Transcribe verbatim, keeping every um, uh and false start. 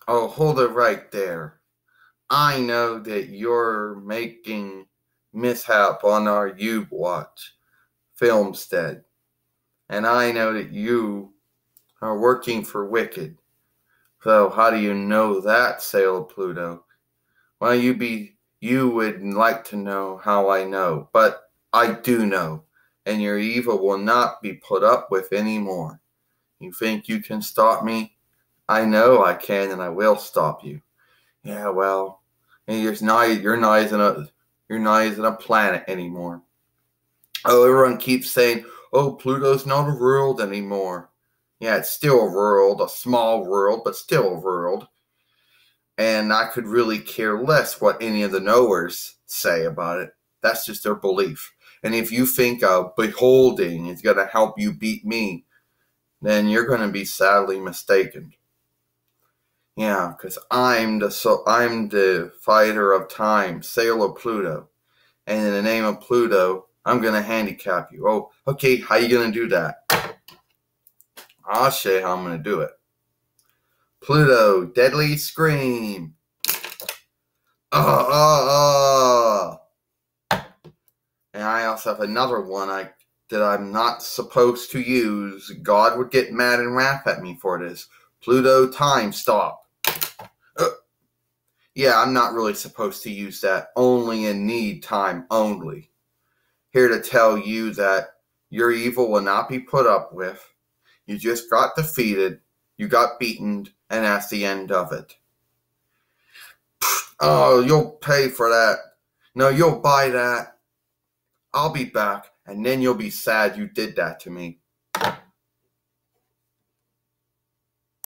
Oh, hold it right there. I know that you're making mishap on our U-Watch filmstead. And I know that you are working for Wicked. So how do you know that, Sailor Pluto? Well, you be you would like to know how I know, but I do know, and your evil will not be put up with anymore. You think you can stop me? I know I can, and I will stop you. Yeah, well, and you're not you're not even a you're not even a planet anymore. Oh, everyone keeps saying, "Oh, Pluto's not a world anymore." Yeah, it's still a world, a small world, but still a world. And I could really care less what any of the knowers say about it. That's just their belief. And if you think uh, beholding is going to help you beat me, then you're going to be sadly mistaken. Yeah, because I'm the so I'm the fighter of time, Sailor Pluto, and in the name of Pluto, I'm going to handicap you. Oh, okay. How you going to do that? I'll show you how I'm going to do it. Pluto, deadly scream. Uh, uh, uh. And I also have another one I that I'm not supposed to use. God would get mad and laugh at me for this. Pluto, time stop. Uh, yeah, I'm not really supposed to use that. Only in need time only. Here to tell you that your evil will not be put up with. You just got defeated. You got beaten, and that's the end of it. Oh, you'll pay for that. No, you'll buy that. I'll be back, and then you'll be sad you did that to me.